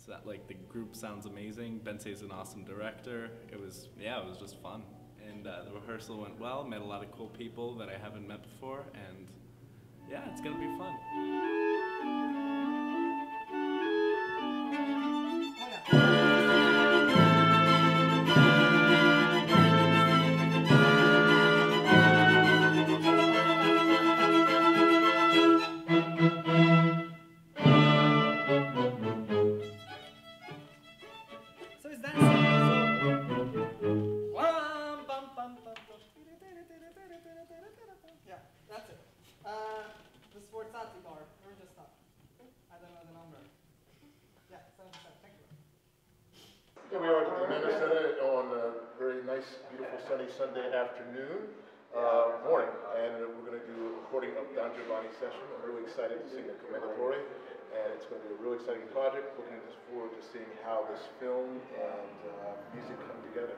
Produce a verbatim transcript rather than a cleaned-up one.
That, like, the group sounds amazing. Bensei's an awesome director. It was, yeah, it was just fun. And uh, the rehearsal went well. Met a lot of cool people that I haven't met before, and yeah, it's gonna be fun. So it's dancing. Yeah, that's it. Uh, the sforzati bar. We're just up. I don't know the number. Yeah, seventy-seven. Thank you. Here we are at the Commander Center on a very nice, beautiful, sunny Sunday afternoon, uh, morning, and we're going to do a recording of Don Giovanni's session. I'm really excited to sing the Commendatore, and it's going to be a really exciting project. Looking just forward to seeing how this film and uh, music come together.